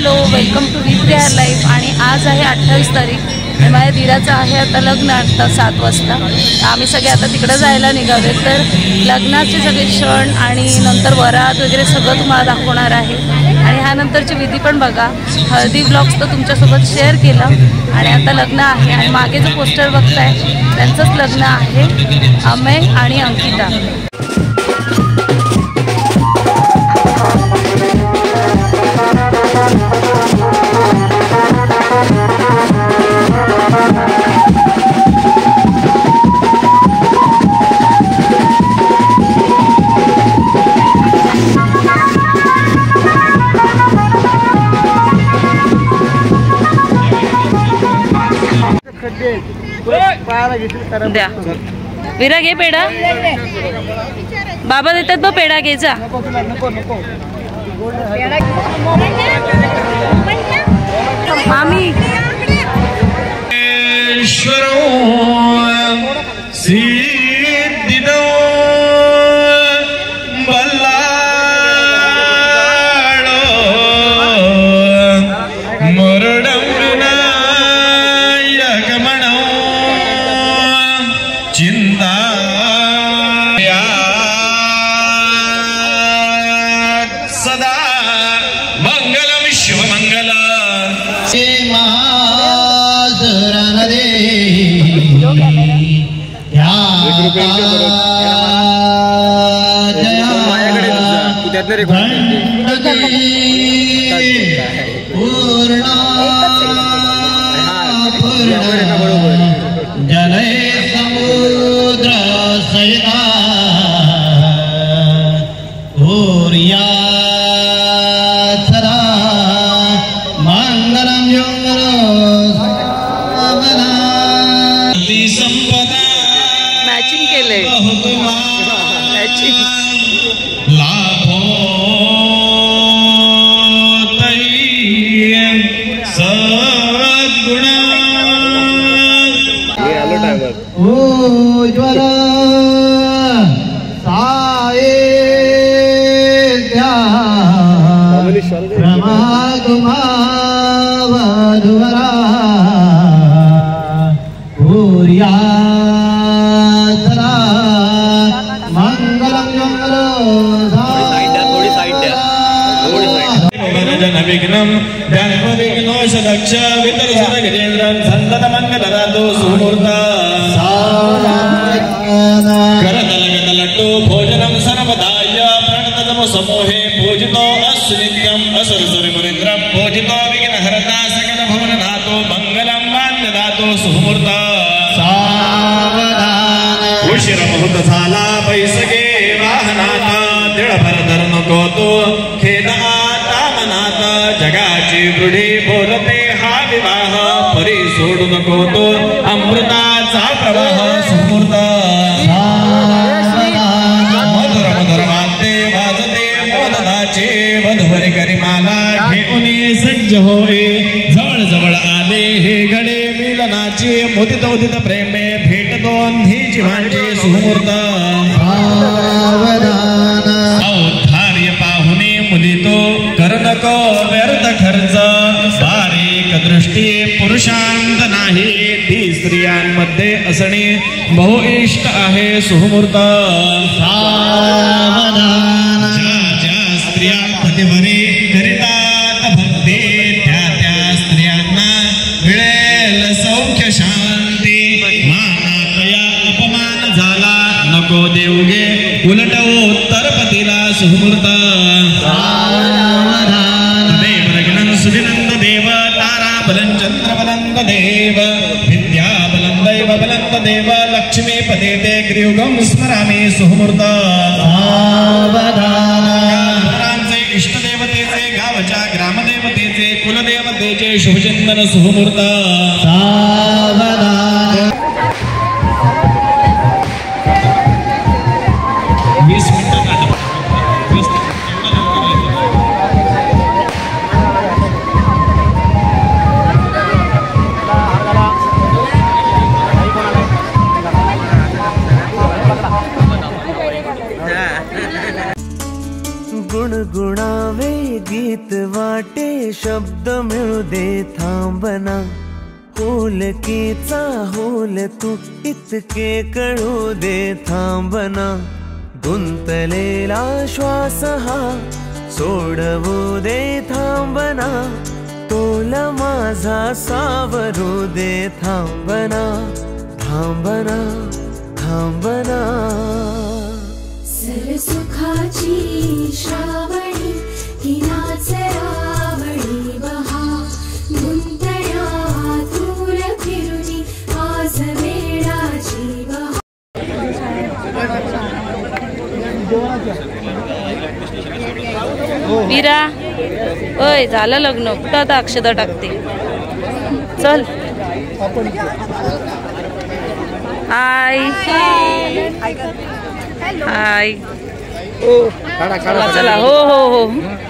Hello, welcome to with care life. आणि आज आहे 28 तारीख आणि माझ्या धीराचं आहे आता लग्न, आता 7 वाजता. आम्ही सगळे आता तिकडं जायला निघाले. तर लग्नाचे सगळे क्षण आणि नंतर वरात वगैरे सगळं तुम्हाला दाखवणार आहे. आणि ह्यानंतरची विधी पण बघा. हळदी ब्लॉग्स तर तुमच्यासोबत शेअर केलं. आणि आता लग्न आहे आणि मागे जो पोस्टर बघताय त्यांचंच लग्न आहे, अमेय आणि अंकिता. द्या विरा, घे पेढा. बाबा देतात बघ पेढा, घ्यायचा. मामी सदा मंगलम शिवमंगल से महाजरन दे जलय समुद्र सहिता भूरिया सदा मंगलम संपदा. मॅचिंग केलंय. मॅचिंग लाभो सद्गुण उज्ज्वल सायेद्या रमागुमावधुवरा भूरिया सदा मंगलम विघ्नम ध्यानोष वितर गजेन्द्रन संतत मंगलरातो सुमुहूर्ता करतलगतलट्टु भोजनम सर्वदाय प्रणततमो समूहे पूजितो अस्सु नित्यम असुरसुरमुनिन्द्रं पूजितो विघ्नहर्ता सकल भुवननाथो मंगलम वान्यदातो सुमुहूर्ता. सावधान उशीर मुहूर्त झाला बैसगे वाहनात तिळभर धर नको तो खेद मनात जगाची दृढी बोलते हा विवाह परी सोडू नको तो अमृताचा प्रवाह सुमूर्त. मधुर मधुर वाद्ये वाजते मोदनाचे वधूवरी गरिमाला घेऊन सज्ज होई जवळ जवळ आले हे घडे मिलनाचे मुदित उदित प्रेमे भेट दोन्ही जीवांचे सुमुहूर्त. औद्धार्य पाहुणे मुदितो कर नको व्यर्थ खर्च बारीक दृष्टी पुरुषांत नाही ती स्त्रियांमध्ये असणे बहुइष्ट आहे सुमुहूर्त. सावधान ज्या स्त्रिया पतिवरी करितात भक्ती त्या त्या स्त्रियांना मिळेल सौख्य शांती. मानात या अपमान झाला नको देऊगे उलट उत्तर पतीला सुमुहूर्त. सुविनंद देव तारा बलं चंद्र बलंद देव विद्या बलं दैव बलंद देव लक्ष्मी पदे ते ग्रीवगम स्मरामी सुमुहूर्त. सावधानांचे इष्टदेवतेचे गावच्या ग्रामदेवतेचे कुलदेवतेचे शुभचिंतन सुमुहूर्त. सावधान 20 मिनिटं गुणगुणावे गीत वा वाटे शब्द मिळू दे थांबना, होलकीचा होल तू इतके कळू दे थांबना, गुंतलेला श्वास हा सोडवू दे थांबना, तोल माझा सावरू दे थांबना, थांबना थांबना. सरसुखाची श्रावणी ही नाचरावणी बहा, गुंतण्या दूर फिरुनी आज वेळाची बहा. वीरा ओय झालं लग्न, कुठं आता अक्षता टाकते. चल हाय हाय. चला हो हो हो.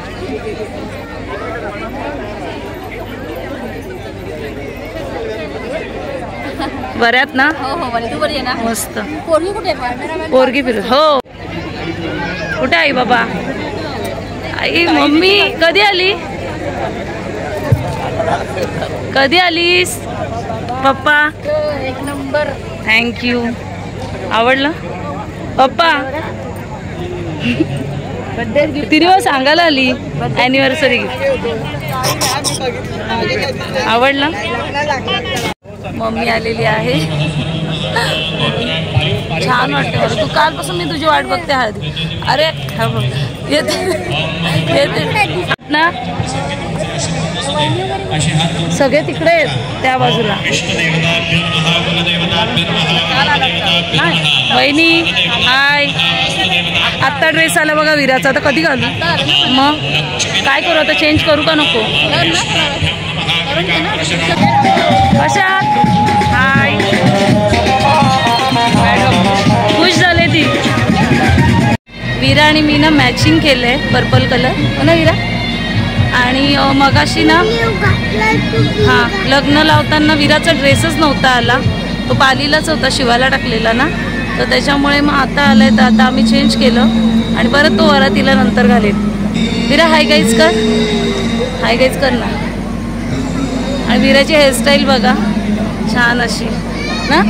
बऱ्यात ना? हो हो तू बरी आहे ना? मस्त. पोरगी कुठे आहे? पोरगी फिरत हो. कुठे आई बाबा? आई मम्मी कधी आली? कधी आलीस? पप्पा एक नंबर. थँक्यू. आवडलं पप्पा? किती दिवस सांगायला आली ॲनिव्हर्सरी आवडलं? मम्मी आलेली आहे. छान वाटतं. तू कालपासून मी तुझी वाट बघते हळदी. अरे येते येते ना. सगळे तिकडे आहेत त्या बाजूला. वहिनी हाय. आत्ता ड्रेस आला बघा वीराचा. आता कधी घालू? मग काय करू आता? चेंज करू का नको? कशा हाय. खुश झाले ती. वीरा आणि मी ना मॅचिंग केलंय पर्पल कलर हो ना वीरा. आणि मगाशी ना हां लग्न लावताना वीराचा ड्रेसच नव्हता आला. तो पालीलाच होता शिवायला टाकलेला ना. तर त्याच्यामुळे मग आता आलाय. तर आता आम्ही चेंज केलं आणि परत तो वरातीला नंतर घालेल. वीरा हाय गाईज कर. हाय गाईज कर ना. आणि वीराची हेअरस्टाईल बघा छान अशी ना.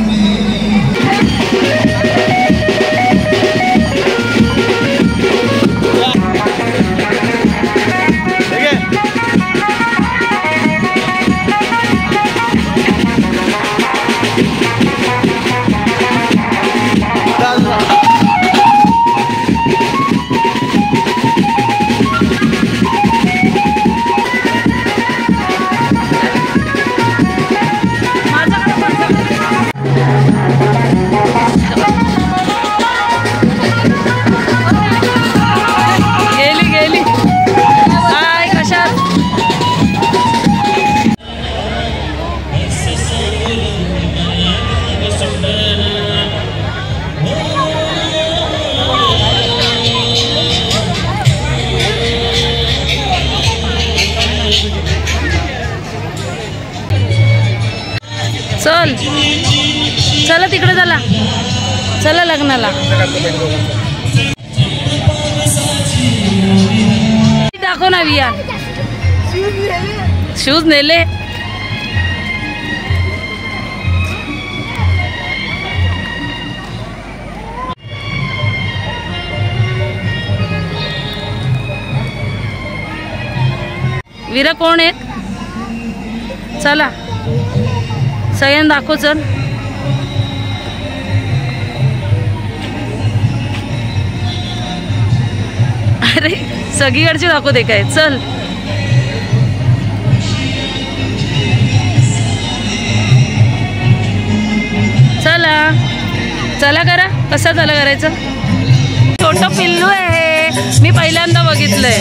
चल चला तिकडे चला. चला लग्नाला. दाखव ना विया. शूज नेले. वीरा कोण आहेत? चला सगळ्यांना दाखव. चल अरे सगळीकडचे दाखव दे काय. चल चला चला करा. कसा चला करायचं? छोटं पिल्लू आहे. मी पहिल्यांदा बघितलंय.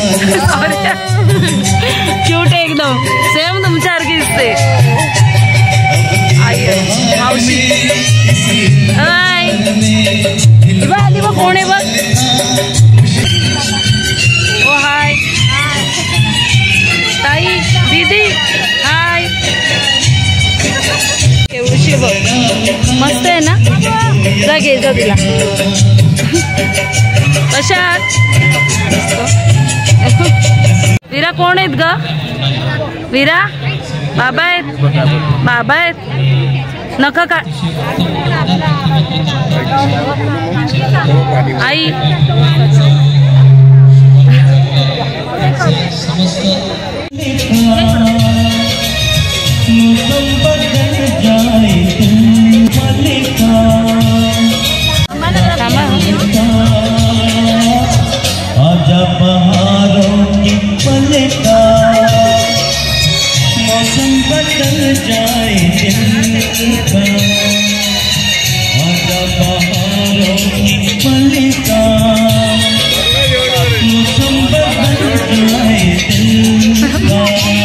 क्यूट एकदम सेम तुमच्यासारखी दिसते. मावशी हाय. आली बघ. कोण आहे बघ. ओ हाय ताई दीदी हाय. केवढी बघ मस्त आहे ना. जा घे जा तिला. कशात वीरा कोण आहेत ग? वीरा बाबा आहेत, बाबा आहेत. नख का आई आजा बहारों की पलका मौसम बदल जाए दिल का आजा बहारों की पलका मौसम बदल जाए दिल का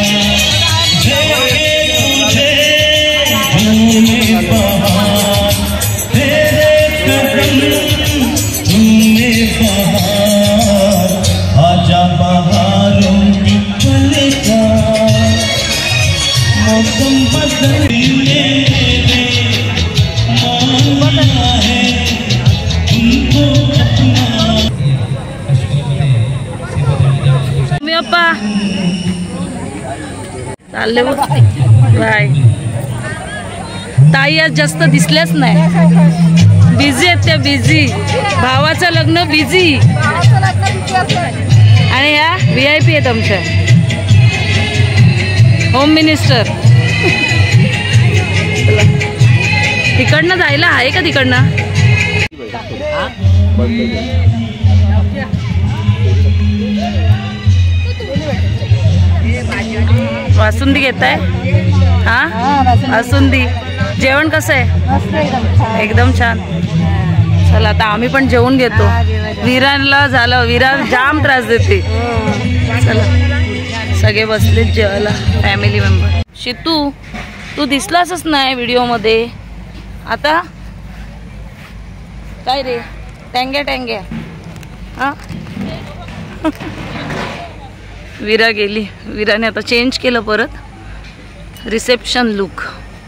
झूमे बहार तेरे कदम झूमे बहार आजा बहारों की पलका मौसम बदलने दे मानना है तुमको अपना. मी अप्पा चालले बघ बाय. ताई आज जास्त दिसल्याच नाही, बिझी आहेत त्या, बिझी. भावाचं लग्न बिझी आणि या VIP आहेत आमच्या होम मिनिस्टर. तिकडनं जायला आहे का तिकडनं? वासुंदी घेताय? हा वासुंदी. जेवण कसं आहे? एकदम छान. चला आता आम्ही पण जेवून घेतो. वीराला झालं, वीरा जाम त्रास देते. चला सगळे बसलेत जेवायला, फॅमिली मेंबर. शितू तू दिसलासच नाही व्हिडिओमध्ये. आता काय रे टँग्या टँग्या हा. वीरा गेली. वीराने आता चेंज केलं परत, रिसेप्शन लुक.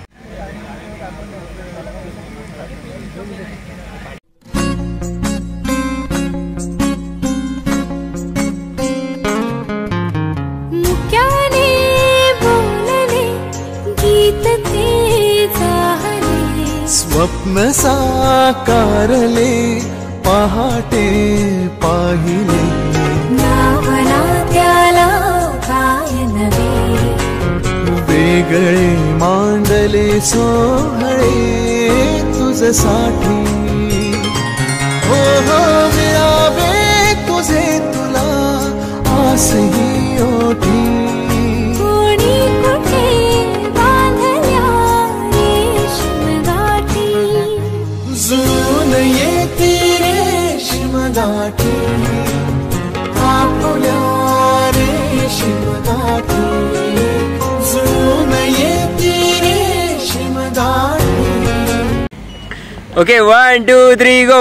स्वप्न साकारले पहाटे पाहिले नावना त्याला काय नवे वेगळे मांडले सोहळे तुझसाठी. हो हो मिळावे तुझे तुला आसही ओठी. कोणी कुठे बांधल्या रेशीम गाठी जुळून येती रेशीम गाठी आपुल्या रेशीम गाठी जुळून येती रेशीम गाठी. Okay 1 2 3 go.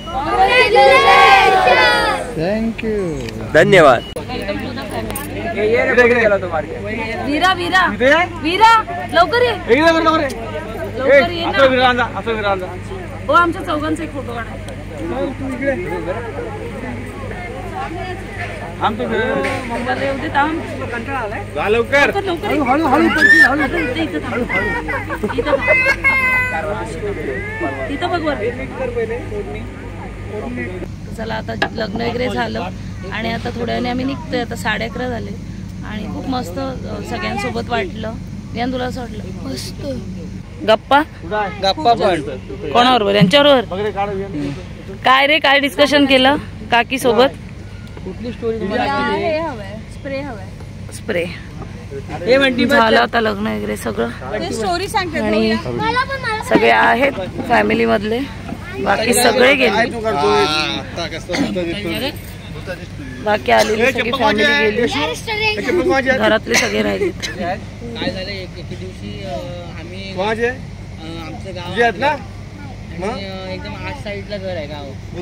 थँक्यू. धन्यवाद. वीरा वीरा वीरा लवकर ये, लवकर ये ना. हो आमच्या चौघांचा एक फोटो काढा. मोबाईल येऊ दे. थांब लवकर लवकर. इथं बघ वर. चला आता लग्न वगैरे झालं आणि आता थोड्याने आम्ही निघतोय. आता 11:30 झाले आणि खूप मस्त सगळ्यांसोबत वाटलं. यान तुला असं वाटलं? मस्त गप्पा गप्पा पण कोणाबरोबर? यांच्याबरोबर. काय रे काय डिस्कशन केलं काकी सोबत? कुठली स्टोरी? स्प्रे झालं आता लग्न वगैरे सगळं आणि सगळे आहेत फॅमिली मधले. बाकी सगळे गेले, बाकी आलेली सगळी फॅमिली गेली, घरातले सगळे राहिले. काय झालं एके दिवशी आम्ही आमचं गाव एकदम आठ साईडला घर आहे गाव.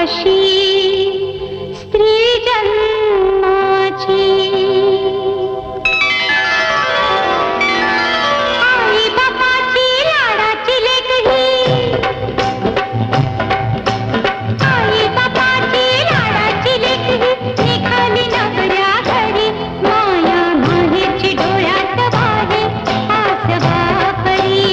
अशी स्त्री जन्माची आई बापाची लाडाची लेक ही आई बापाची लाडाची लेक ही निघाली नवऱ्या घरी माया माहेरची डोळ्यात वाहे आस बापरी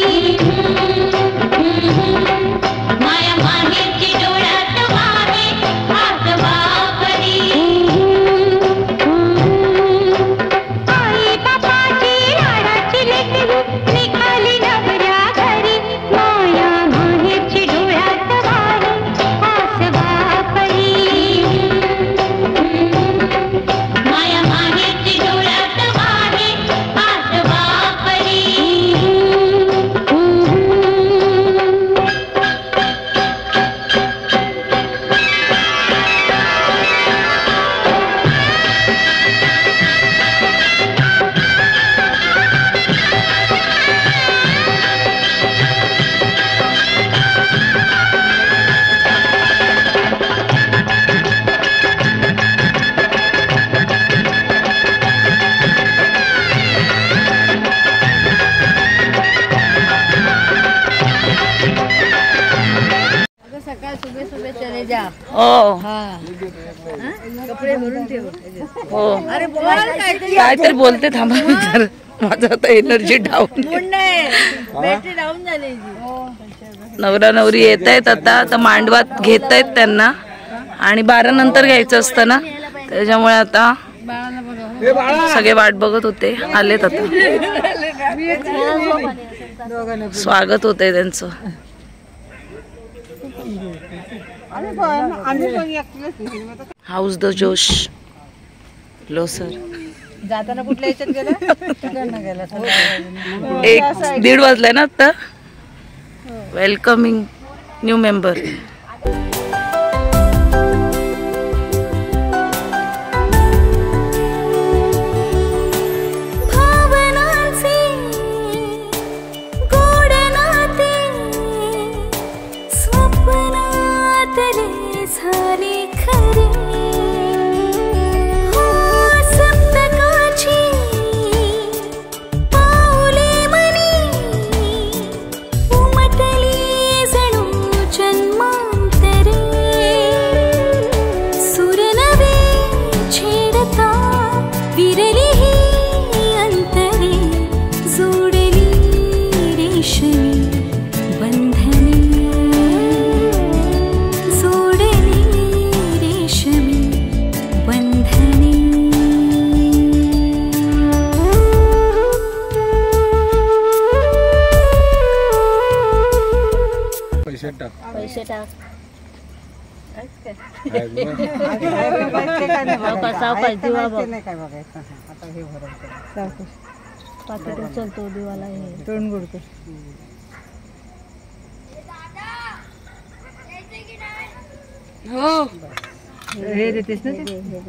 माया माहेरची डोळ्यात वाहे आस बापरी आई बापाची लाडाची लेक ही निघाली नवऱ्या घरी माया माहेरची डोळ्यात वाहे आस बापरी माया माहेरची डोळ्यात वाहे आस बापरी सकाळ सुबह सुबह चले जा हो कपडे भरून ठेव हो अरे बोल काहीतरी बोलते थांबा जर माझं आता एनर्जी डाऊन बॅटरी डाऊन झाली नवरा नवरी येत आहेत आता मांडवात घेत आहेत त्यांना आणि 12 नंतर घ्यायचं असतं ना त्याच्यामुळे आता सगळे वाट बघत होते आलेत आता स्वागत होतंय त्यांचं हाऊस द जोश लोसर जाताना कुठल्या याच्यात गेला 1:30 वाजलाय ना आता वेलकमिंग न्यू मेंबर भावनांचे गोड नाते स्वप्नातले झाले खरे हो सप्तकाची पाऊले मनी उमटली जणू जन्मांतरे सुर नवे छेडता विरली ही अंतरे जोडली रेशमी बंधने जोडली रेशमी बंधने पैसे टाक चलतो दिवाला तोंड गुडतो हो हे देतेस ना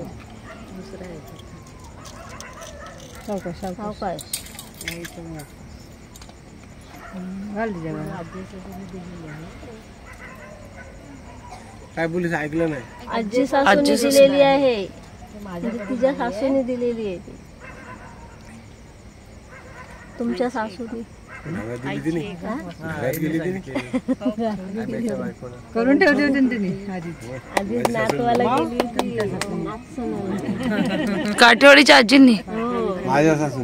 सावकाश सावकाश घाल तुझ्या काय बोलीस ऐकलं नाही. आजी सासूने दिलेली आहे तिच्या सासूने दिलेली आहे ती तुमच्या सासूने करून ठेवली होती तिने आधीच नातवाला गेली होती काठेवाडीच्या आजींनी माझ्या सासून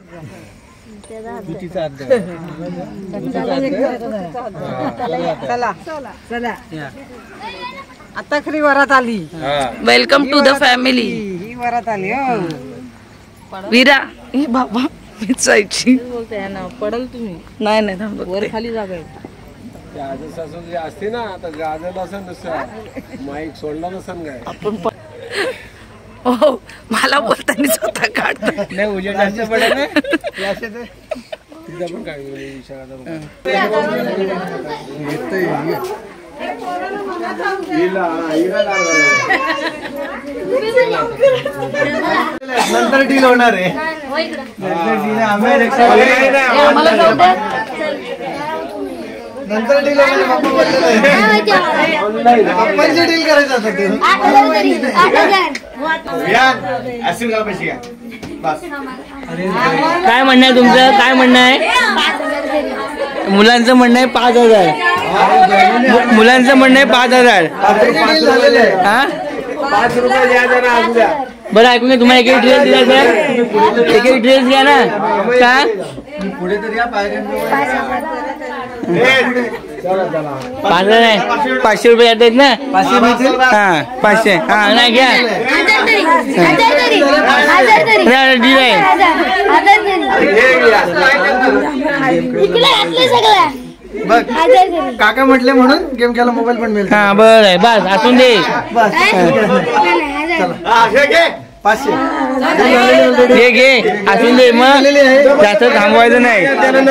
चला चला आता खरी वरात आली वेलकम टू द फॅमिली ही वरात आली हो वीरा हे बाबा जायची बोलते ना पडल तुम्ही नाही नाही थांब वर खाली जागा आहे गाजर सासून जे असते ना आता गाजर नसन दुसरा माईक सोडला नसन काय आपण हो मला बोलताना स्वतः काढता नाही उजेड जास्त पडेल ना तिथं पण काय नंतर डील होणार आहे नंतर डील पप्पांची डील करायचं होतं ते. 8,000 पैसे घ्या बस. काय म्हणणं आहे तुमचं? काय म्हणणं आहे? मुलांचं म्हणणं आहे 5,000. मुलांचं म्हणणं आहे 5,000. हा 5 रुपये द्या जरा असू द्या. बरं ऐकून घ्या. तुम्हाला एक ड्रेस दिला एक ड्रेस घ्या ना. का पुढे तर या पायऱ्या 5,000 नाही 500 रुपये येत आहेत ना. 500 मिळतील. हा 500. हा नाही घ्या. डील आहे. बघ काका म्हटले म्हणून गेम खेळायला मोबाईल पण मिळतो. हा बरं आहे बस असून दे. बस 500 घे असून दे. मग जास्त थांबवायचं नाही.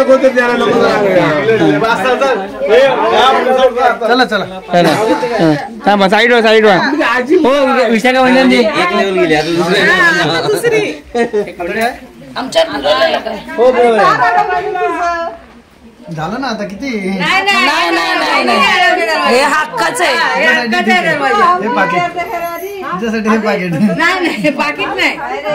चला चला चला थांबा. साईड वा साईड वा. हो विशाखा म्हणजे हो बरोबर झालं ना आता किती. हे हक्काच आहे. हे पाकिट तुझ्यासाठी हे पाकिट नाही पाकिट नाही.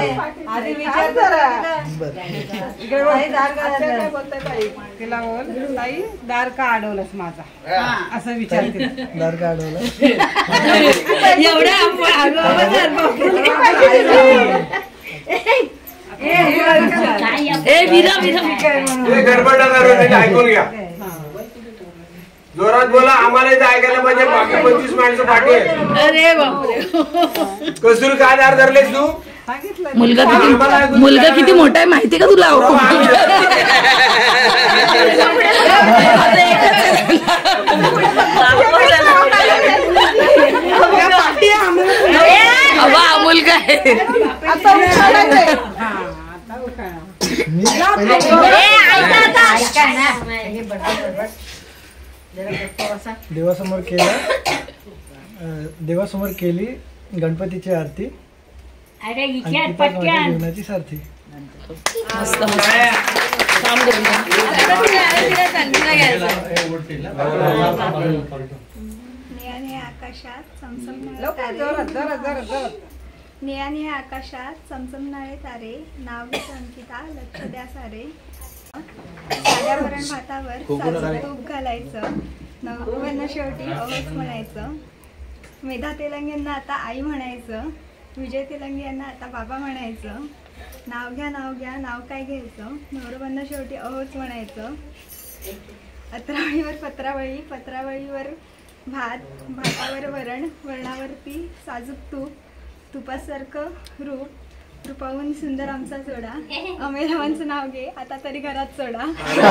दार का अडवलंस माझा असं विचारते. दार का अडवलं एवढ्या ऐकून घ्या. जोरात बोला. आम्हाला ऐकायला पाहिजे. बाकी 25 माणसं पाठी आहेत. अरे बापरे. कसूर काय दार धरलेस तू? मुलगा किती मोठा आहे माहिती का तुला? मुलगा आहे. देवासमोर केली गणपतीची आरती जीवनाची सारथी. निळ्याने आकाशात चमचमणारे तारे नाव घेत अंकिता लक्ष द्या सारे. साध्या वरण भातावर साजूक तूप घालायचं. नवरवर्ण शेवटी अवच म्हणायचं. मेधा तेलंगेंना आता आई म्हणायचं. विजय तेलंगे यांना आता बाबा म्हणायचं. नाव घ्या नाव काय घ्यायचं. नवरवर्ण शेवटी अहोच म्हणायचं. अत्रावळीवर पत्रावळीवर भात, भातावर वरण, वरणावरती साजूक तूप, तुपासारखं रूपाहून सुंदर आमचा जोडा. अमेरावांचं नाव घे आता तरी घरात सोडा.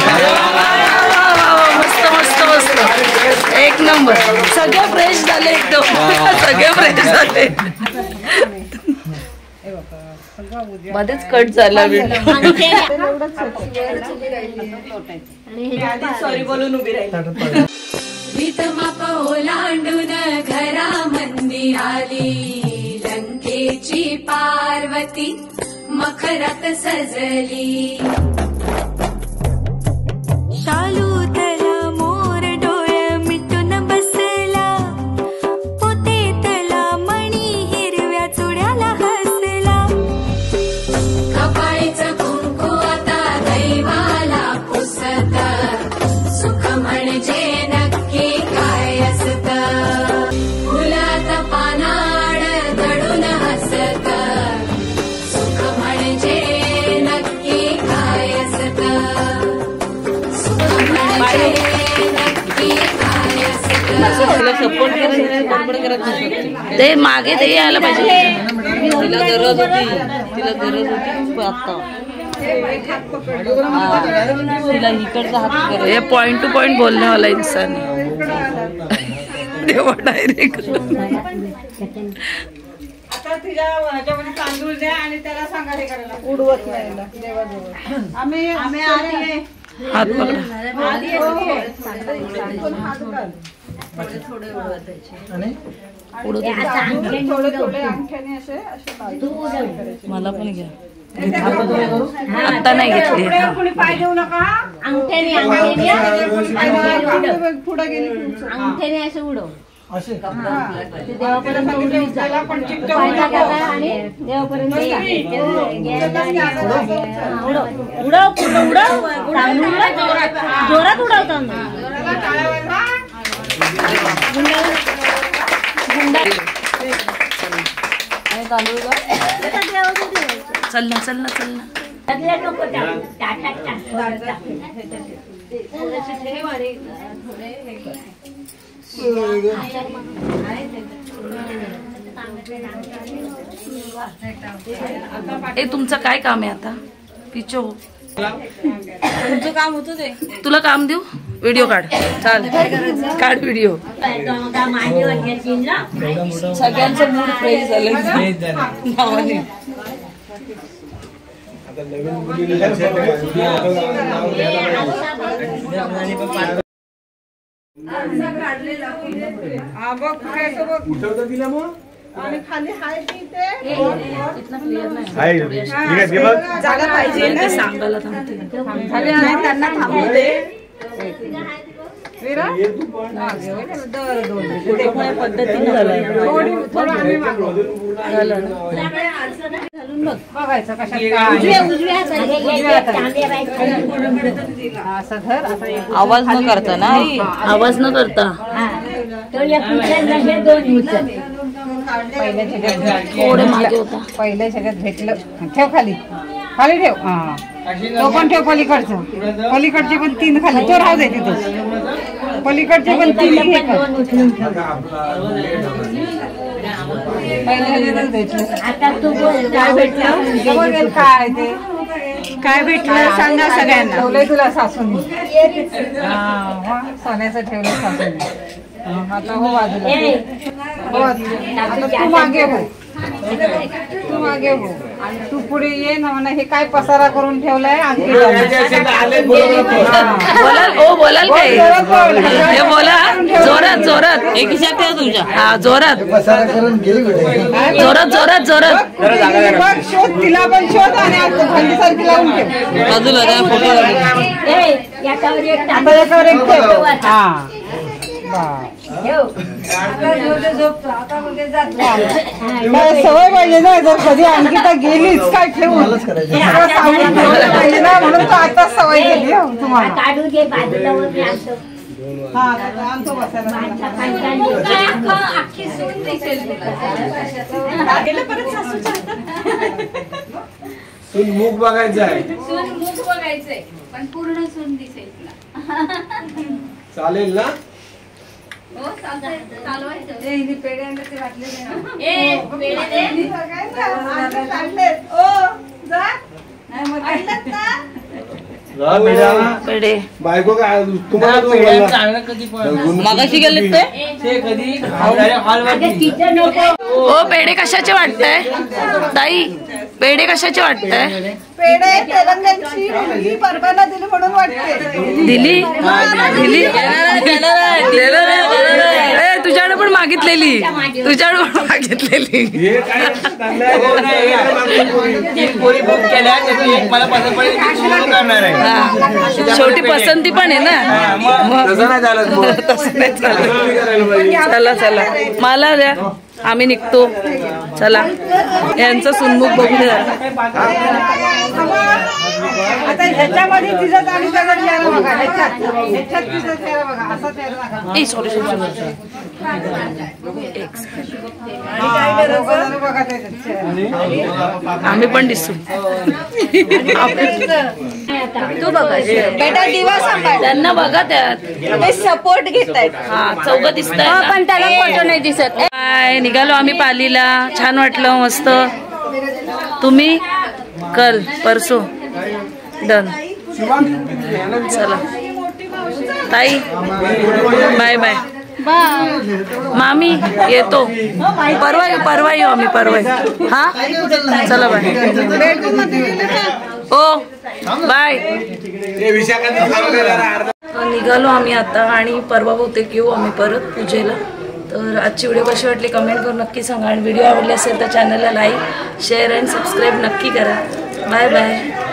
मस्त मस्त मस्त एक नंबर. सगळे फ्रेश झाले एकदम. सगळे फ्रेश झाले. मध्येच कट झाला व्हिडिओ. सॉरी बोलून उभी राहिली. भीतमाप ओलांडून घरा मंदी आली. लंकेची पार्वती मखरात सजली. शालू तला मोर डोळे मिटून बसला. पोते तला मणी हिरव्या चुड्याला हसला. कपाळीचं कुंकू आता दैवाला पुसत. सुख म्हणजे नक्की काय असत. फुलात पानाड दडून हसत. सुख म्हणजे नक्की काय असत. सुख म्हणजे नक्की काय असत. ते मागे ते यायला पाहिजे. तिला गरज होती आता. तिला इकडचा हात कर. हे पॉइंट टू पॉइंट बोलने वाला इंसान देवा डायरेक्ट. आता तिच्या ह्याच्यामध्ये तांदूळ द्या आणि त्याला सांगा हे करायला. उडवत नाही देवाजवळ. आम्ही हात पकडा. थोडे अंगठ्याने असे मला पण घ्या. आता नाही घेतली. कोणी पाय देऊ नका. अंगठ्याने असं उडव. देवापर्यंत आणि देवापर्यंत उडव जोरात उडवतो. चल ना. तुमचं काय काम आहे आता? पिचो तुमचं काम होतं ते. तुला काम देऊ? व्हिडिओ काढ. चाल काढ व्हिडिओ. सगळ्यांचं मूड फ्रेश झालं. आणि खाली हाय तिथे जागा पाहिजे ते सांगायला थांबते. त्यांना थांबवते. पद्धतीने झालं. बघायचं कशात आवाज न करता ना. आवाज न करता थोडे मागे होता. पहिल्या सगळ्यात भेटलं. ठेव खाली ठेव. तो पण ठेव. पलीकडचे पण 3 खाली. तो राहू दे तिथं. पलीकडचे पण 3 हे कर. काय भेटलं सांगा सगळ्यांना. ठेवलंय तुला सासूनी. सोन्याचं ठेवलं सासूनी. आता हो बाजूला. तू मागे हो. आणि तू पुढे ये ना. म्हणा हे काय पसारा करून ठेवलाय. बोलाल काय? हे बोला जोरात. एक खिशात ठेव तुमच्या. हा जोरात. शोध. तिला पण शोध. आणि खाली सारखी लावून ठेव. बाजूला फोटो. याच्यावर एक ठेव. हा सवय पाहिजे ना. जर कधी अंकिता गेलीच काय ठेवून पाहिजे ना. म्हणून तो आता सवय केली तुम्हाला. आणतो बसायला. मुख बघायचं आहे. पण पूर्ण सून दिसेल. चालेल ना. बायको काय तुम्हाला मगाशी गेले ते कधी. ओ पेढे कशाचे वाटतंय ताई? पेढे कशाचे वाटतंय? पेढे तेलंगणची मुलगी परबाला दिली म्हणून वाटते. दिली. तुझ्याकडे पण मागितलेली. शेवटी पसंती पण आहे ना. चला मला द्या. आम्ही निघतो. चला यांचं सुनमुख बघू द्या. आता ह्याच्यामध्ये तिचा आणि त्याचा चेहरा बघा. ह्याच्यात तिचा चेहरा बघा. असा चेहरा नका. आम्ही पण दिसू. तू बघा बेटा. दिवा सांभाळ. त्यांना बघा त्यात ते सपोर्ट घेतायत. हा चौघ दिसतात. पण त्याला फोटो नाही दिसत. काय निघालो आम्ही पालीला. छान वाटलं मस्त. तुम्ही कल परसो डन. चला ताई बाय बाय. मामी येतो. परवा येऊ आम्ही. हा चला बाय. ओ बाय. निघालो आम्ही आता. आणि परवा बहुतेक येऊ आम्ही परत पूजेला. तर आजची व्हिडिओ कशी वाटली कमेंट करून नक्की सांगा. आणि व्हिडिओ आवडली असेल तर चॅनलला लाईक शेअर अँड सबस्क्राईब नक्की करा. Bye bye.